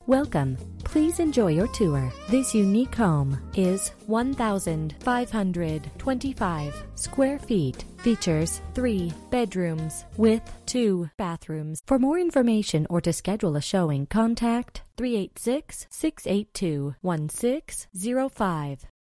Welcome. Please enjoy your tour. This unique home is 1,525 square feet. Features 3 bedrooms with 2 bathrooms. For more information or to schedule a showing, contact 386-682-1605.